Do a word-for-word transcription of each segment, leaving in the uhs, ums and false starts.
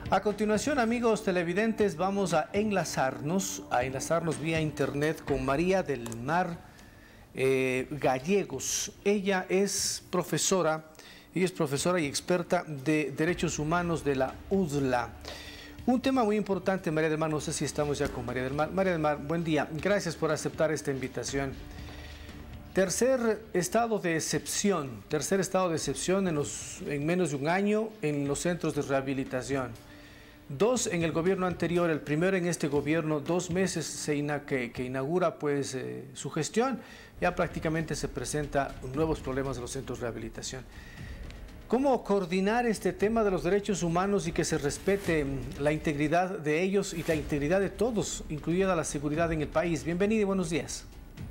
A continuación, amigos televidentes, vamos a enlazarnos, a enlazarnos vía internet con María del Mar eh, Gallegos. Ella es profesora, ella es profesora y experta de Derechos Humanos de la U D L A. Un tema muy importante, María del Mar, no sé si estamos ya con María del Mar. María del Mar, buen día, gracias por aceptar esta invitación. Tercer estado de excepción, tercer estado de excepción en, los, en menos de un año en los centros de rehabilitación. Dos en el gobierno anterior, el primero en este gobierno, dos meses se ina, que, que inaugura pues, eh, su gestión, ya prácticamente se presentan nuevos problemas de los centros de rehabilitación. ¿Cómo coordinar este tema de los derechos humanos y que se respete la integridad de ellos y la integridad de todos, incluida la seguridad en el país? Bienvenida y buenos días.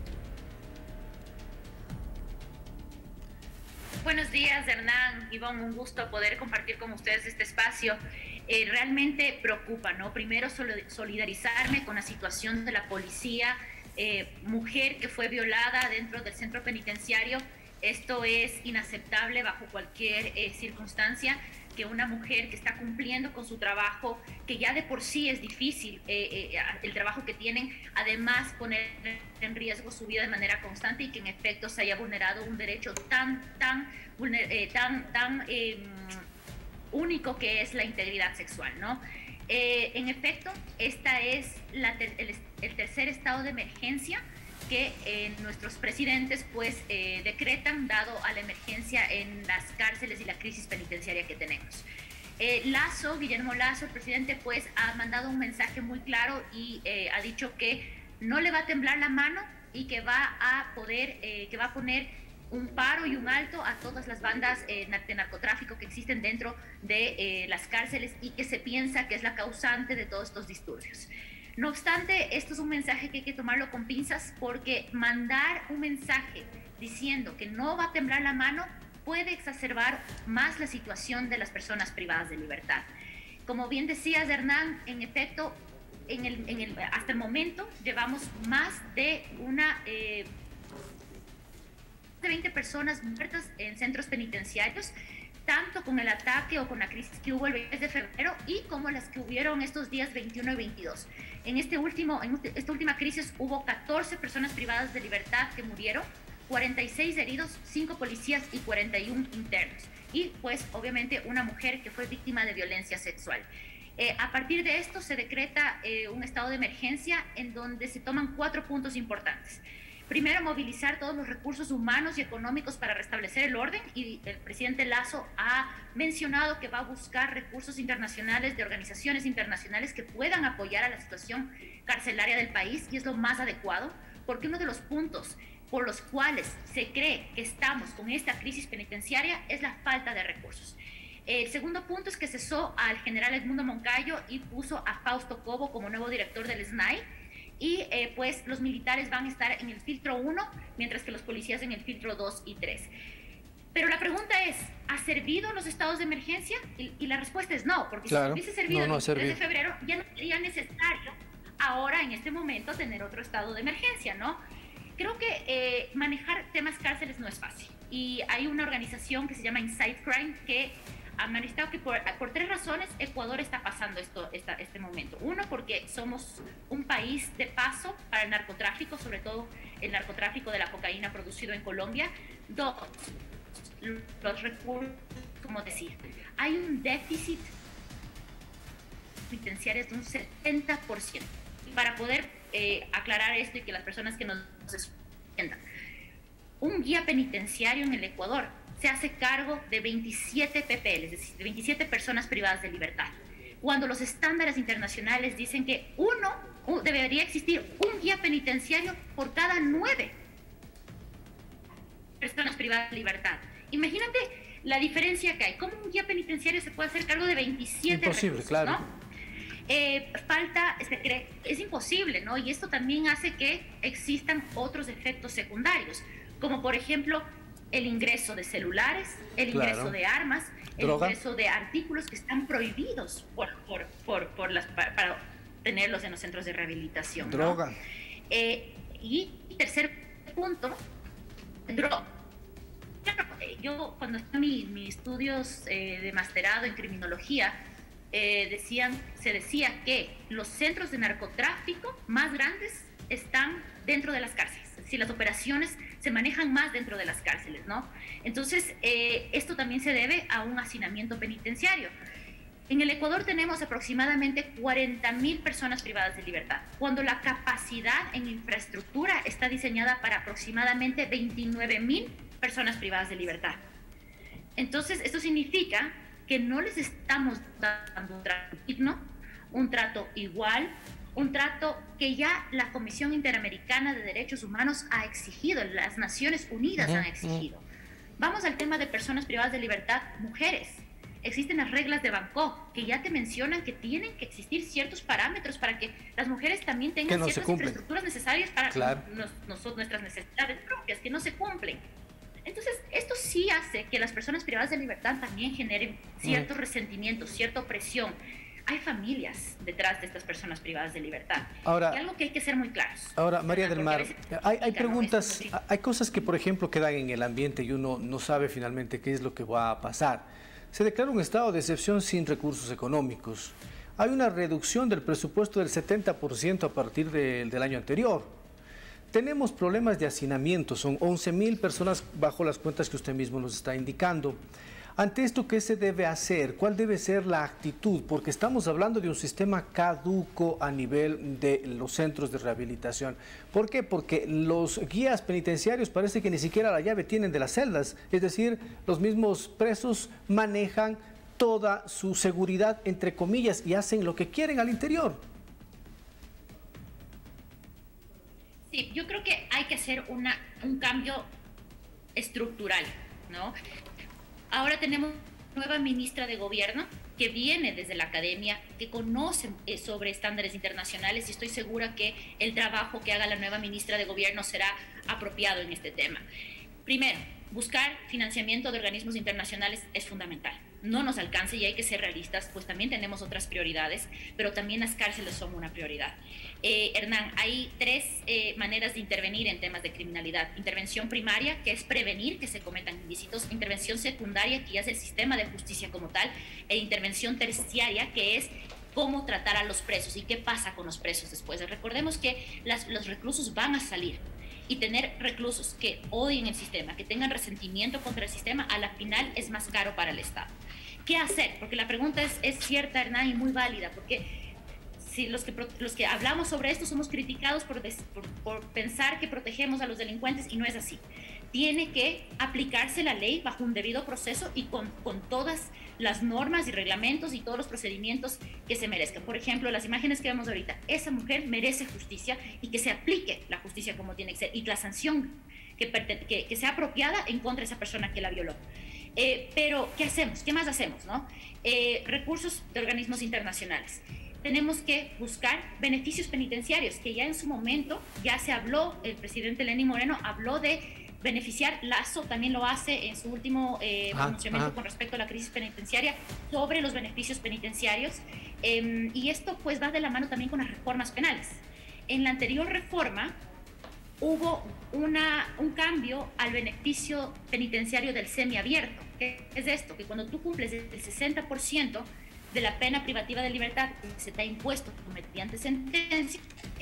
Buenos días, Hernán, Ivonne, un gusto poder compartir con ustedes este espacio. Eh, realmente preocupa, ¿no? Primero, solidarizarme con la situación de la policía, eh, mujer que fue violada dentro del centro penitenciario. Esto es inaceptable bajo cualquier eh, circunstancia, que una mujer que está cumpliendo con su trabajo, que ya de por sí es difícil eh, eh, el trabajo que tienen, además poner en riesgo su vida de manera constante y que en efecto se haya vulnerado un derecho tan, tan, eh, tan, tan eh, único que es la integridad sexual, ¿no? Eh, en efecto, esta es la ter el, el tercer estado de emergencia que eh, nuestros presidentes pues eh, decretan dado a la emergencia en las cárceles y la crisis penitenciaria que tenemos. Eh, Lasso, Guillermo Lasso, el presidente, pues ha mandado un mensaje muy claro y eh, ha dicho que no le va a temblar la mano y que va a poder, eh, que va a poner un paro y un alto a todas las bandas eh, de narcotráfico que existen dentro de eh, las cárceles y que se piensa que es la causante de todos estos disturbios. No obstante, esto es un mensaje que hay que tomarlo con pinzas porque mandar un mensaje diciendo que no va a temblar la mano puede exacerbar más la situación de las personas privadas de libertad. Como bien decías, Hernán, en efecto, en el, en el, hasta el momento llevamos más de una... Eh, de veinte personas muertas en centros penitenciarios, tanto con el ataque o con la crisis que hubo el veinte de febrero y como las que hubieron estos días veintiuno y veintidós. En, este último, en esta última crisis hubo catorce personas privadas de libertad que murieron, cuarenta y seis heridos, cinco policías y cuarenta y uno internos. Y pues obviamente una mujer que fue víctima de violencia sexual. Eh, a partir de esto se decreta eh, un estado de emergencia en donde se toman cuatro puntos importantes. Primero, movilizar todos los recursos humanos y económicos para restablecer el orden, y el presidente Lasso ha mencionado que va a buscar recursos internacionales de organizaciones internacionales que puedan apoyar a la situación carcelaria del país, y es lo más adecuado, porque uno de los puntos por los cuales se cree que estamos con esta crisis penitenciaria es la falta de recursos. El segundo punto es que cesó al general Edmundo Moncayo y puso a Fausto Cobo como nuevo director del S N A I, y eh, pues los militares van a estar en el filtro uno, mientras que los policías en el filtro dos y tres. Pero la pregunta es, ¿ha servido los estados de emergencia? Y, y la respuesta es no, porque claro, si hubiese servido no, no el veintitrés de febrero, ya no sería necesario ahora, en este momento, tener otro estado de emergencia, ¿no? Creo que eh, manejar temas cárceles no es fácil. Y hay una organización que se llama Inside Crime que ha manifestado que por, por tres razones Ecuador está pasando esto, esta, este momento. Uno, porque somos un país de paso para el narcotráfico, sobre todo el narcotráfico de la cocaína producido en Colombia. Dos, los recursos, como decía, hay un déficit penitenciario de un setenta por ciento. Para poder eh, aclarar esto y que las personas que nos entiendan, un guía penitenciario en el Ecuador se hace cargo de veintisiete P P L, es decir, de veintisiete personas privadas de libertad, cuando los estándares internacionales dicen que uno, uh, debería existir un guía penitenciario por cada nueve personas privadas de libertad. Imagínate la diferencia que hay. ¿Cómo un guía penitenciario se puede hacer cargo de veintisiete Imposible, recursos, claro. ¿no? Eh, falta, se cree, es imposible, ¿no? Y esto también hace que existan otros efectos secundarios, como por ejemplo el ingreso de celulares, el ingreso claro. de armas, el ¿Droga? ingreso de artículos que están prohibidos por, por, por, por las, para, para tenerlos en los centros de rehabilitación. Droga. ¿no? Eh, y tercer punto, droga. Claro, yo cuando estaba en mi, mis estudios eh, de masterado en criminología, eh, decían, se decía que los centros de narcotráfico más grandes están dentro de las cárceles, es decir, las operaciones se manejan más dentro de las cárceles, ¿no? Entonces, eh, esto también se debe a un hacinamiento penitenciario. En el Ecuador tenemos aproximadamente cuarenta mil personas privadas de libertad, cuando la capacidad en infraestructura está diseñada para aproximadamente veintinueve mil personas privadas de libertad. Entonces, esto significa que no les estamos dando un trato digno, un trato igual, un trato que ya la Comisión Interamericana de Derechos Humanos ha exigido, las Naciones Unidas han exigido. Vamos al tema de personas privadas de libertad, mujeres. Existen las reglas de Bangkok que ya te mencionan que tienen que existir ciertos parámetros para que las mujeres también tengan no ciertas infraestructuras necesarias para claro. nos, nos, nuestras necesidades propias, que no se cumplen. Entonces, esto sí hace que las personas privadas de libertad también generen ciertos mm. resentimientos, cierta opresión. Hay familias detrás de estas personas privadas de libertad. Ahora, y algo que hay que ser muy claros. Ahora, María del Mar, hay, hay preguntas, ¿no? Hay cosas que, por ejemplo, quedan en el ambiente y uno no sabe finalmente qué es lo que va a pasar. Se declara un estado de excepción sin recursos económicos. Hay una reducción del presupuesto del setenta por ciento a partir de, del año anterior. Tenemos problemas de hacinamiento, son once mil personas bajo las cuentas que usted mismo nos está indicando. Ante esto, ¿qué se debe hacer? ¿Cuál debe ser la actitud? Porque estamos hablando de un sistema caduco a nivel de los centros de rehabilitación. ¿Por qué? Porque los guías penitenciarios parece que ni siquiera la llave tienen de las celdas. Es decir, los mismos presos manejan toda su seguridad, entre comillas, y hacen lo que quieren al interior. Sí, yo creo que hay que hacer una, un cambio estructural, ¿no? Ahora tenemos nueva ministra de Gobierno que viene desde la academia, que conoce eh, sobre estándares internacionales, y estoy segura que el trabajo que haga la nueva ministra de Gobierno será apropiado en este tema. Primero, buscar financiamiento de organismos internacionales es fundamental. No nos alcanza y hay que ser realistas, pues también tenemos otras prioridades, pero también las cárceles son una prioridad. Eh, Hernán, hay tres eh, maneras de intervenir en temas de criminalidad. Intervención primaria, que es prevenir que se cometan ilícitos. Intervención secundaria, que ya es el sistema de justicia como tal. E intervención terciaria, que es cómo tratar a los presos y qué pasa con los presos después. Recordemos que las, los reclusos van a salir. Y tener reclusos que odien el sistema, que tengan resentimiento contra el sistema, a la final es más caro para el Estado. ¿Qué hacer? Porque la pregunta es, es cierta, Hernán, y muy válida, porque si los que, los que hablamos sobre esto somos criticados por, des, por, por pensar que protegemos a los delincuentes, y no es así. Tiene que aplicarse la ley bajo un debido proceso y con, con todas las normas y reglamentos y todos los procedimientos que se merezcan. Por ejemplo, las imágenes que vemos ahorita, esa mujer merece justicia y que se aplique la justicia como tiene que ser, y la sanción que, que, que sea apropiada en contra de esa persona que la violó. Eh, pero, ¿qué hacemos? ¿Qué más hacemos, no? Eh, recursos de organismos internacionales. Tenemos que buscar beneficios penitenciarios, que ya en su momento ya se habló, el presidente Lenín Moreno habló de beneficiar. Lazo también lo hace en su último eh, ah, pronunciamiento ah. con respecto a la crisis penitenciaria sobre los beneficios penitenciarios, eh, y esto pues va de la mano también con las reformas penales. En la anterior reforma hubo una, un cambio al beneficio penitenciario del semiabierto. ¿Qué es esto? Que cuando tú cumples el sesenta por ciento de la pena privativa de libertad que se te ha impuesto mediante sentencia,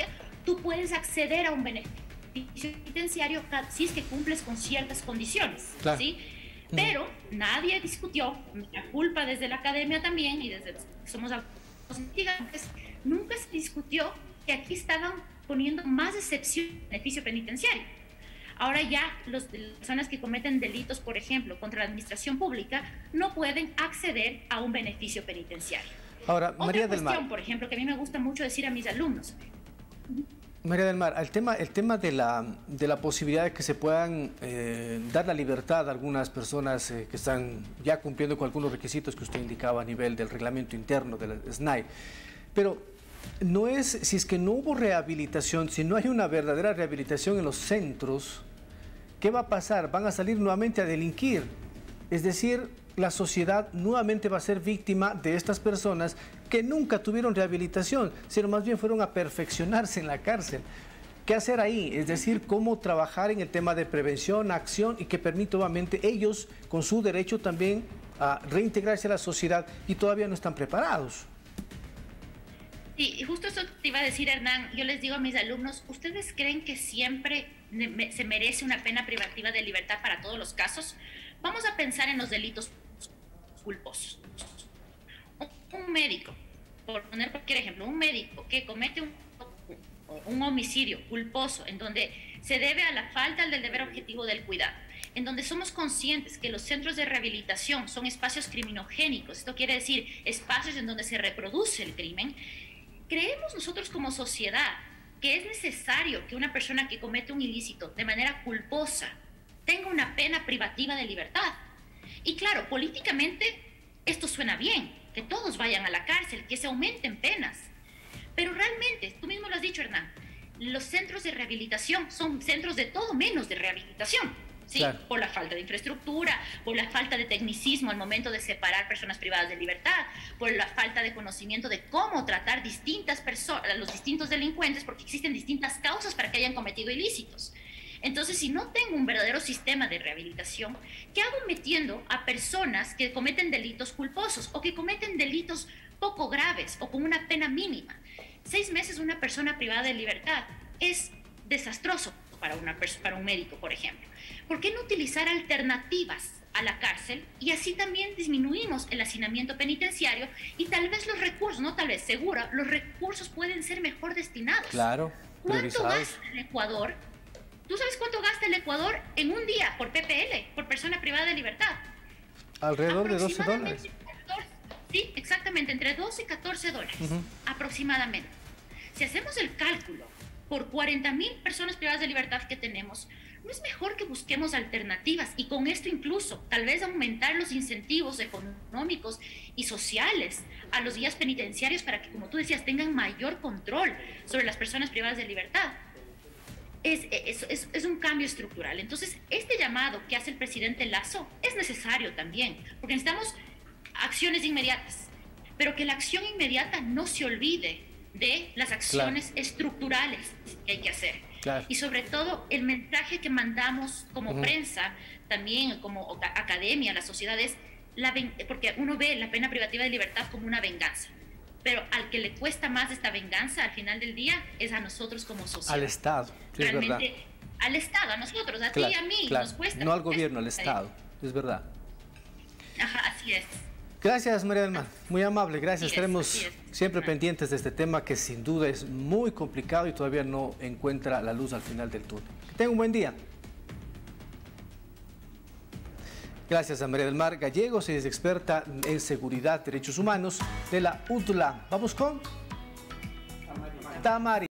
tú puedes acceder a un beneficio penitenciario si es que cumples con ciertas condiciones, claro. ¿Sí? Mm. Pero nadie discutió, la culpa desde la academia también, y desde que somos gigantes, nunca se discutió que aquí estaban poniendo más excepción al beneficio penitenciario. Ahora ya los, las personas que cometen delitos, por ejemplo, contra la administración pública, no pueden acceder a un beneficio penitenciario. Ahora, Otra María cuestión, del Mar, por ejemplo, que a mí me gusta mucho decir a mis alumnos. María del Mar, el tema, el tema de, la, de la posibilidad de que se puedan eh, dar la libertad a algunas personas eh, que están ya cumpliendo con algunos requisitos que usted indicaba a nivel del reglamento interno de la S N A I. Pero no es, si es que no hubo rehabilitación, si no hay una verdadera rehabilitación en los centros, ¿qué va a pasar? Van a salir nuevamente a delinquir. Es decir, la sociedad nuevamente va a ser víctima de estas personas que nunca tuvieron rehabilitación, sino más bien fueron a perfeccionarse en la cárcel. ¿Qué hacer ahí? Es decir, cómo trabajar en el tema de prevención, acción, y que permita nuevamente ellos, con su derecho también a reintegrarse a la sociedad y todavía no están preparados. Sí, y justo eso te iba a decir, Hernán. Yo les digo a mis alumnos, ¿ustedes creen que siempre se merece una pena privativa de libertad para todos los casos? Vamos a pensar en los delitos culposos. Un médico, por poner cualquier ejemplo, un médico que comete un, un homicidio culposo en donde se debe a la falta del deber objetivo del cuidado, en donde somos conscientes que los centros de rehabilitación son espacios criminogénicos, esto quiere decir espacios en donde se reproduce el crimen. ¿Creemos nosotros como sociedad que es necesario que una persona que comete un ilícito de manera culposa tenga una pena privativa de libertad? Y claro, políticamente esto suena bien, que todos vayan a la cárcel, que se aumenten penas. Pero realmente, tú mismo lo has dicho, Hernán, los centros de rehabilitación son centros de todo menos de rehabilitación. ¿Sí? Claro. Por la falta de infraestructura, por la falta de tecnicismo al momento de separar personas privadas de libertad, por la falta de conocimiento de cómo tratar distintas personas, los distintos delincuentes, porque existen distintas causas para que hayan cometido ilícitos. Entonces, si no tengo un verdadero sistema de rehabilitación, ¿qué hago metiendo a personas que cometen delitos culposos o que cometen delitos poco graves o con una pena mínima? Seis meses de una persona privada de libertad es desastroso para, una para un médico, por ejemplo. ¿Por qué no utilizar alternativas a la cárcel? Y así también disminuimos el hacinamiento penitenciario y tal vez los recursos, no tal vez, seguro, los recursos pueden ser mejor destinados. Claro, ¿Cuánto gasta el Ecuador? ¿Tú sabes cuánto gasta el Ecuador en un día por P P L, por persona privada de libertad? Alrededor de doce dólares. catorce, sí, exactamente, entre doce y catorce dólares, uh-huh. aproximadamente. Si hacemos el cálculo por cuarenta mil personas privadas de libertad que tenemos, ¿no es mejor que busquemos alternativas y con esto incluso tal vez aumentar los incentivos económicos y sociales a los guías penitenciarios para que, como tú decías, tengan mayor control sobre las personas privadas de libertad? Es, es, es, es un cambio estructural. Entonces, este llamado que hace el presidente Lasso es necesario también, porque necesitamos acciones inmediatas, pero que la acción inmediata no se olvide de las acciones claro. estructurales que hay que hacer. Claro. Y sobre todo, el mensaje que mandamos como uh-huh. prensa, también como academia, la sociedad, es la, porque uno ve la pena privativa de libertad como una venganza. Pero al que le cuesta más esta venganza al final del día es a nosotros como sociedad. Al Estado, sí, realmente, es verdad. Al Estado, a nosotros, a claro, ti y a mí, claro. nos cuesta. No al gobierno, al Estado, es verdad. Ajá, así es. Gracias, María del Mar, muy amable, gracias. Así Estaremos es, es. siempre pendientes de este tema que sin duda es muy complicado y todavía no encuentra la luz al final del túnel. Que tenga un buen día. Gracias a María del Mar Gallegos, ella es experta en seguridad, derechos humanos de la U T L A. Vamos con Tamari.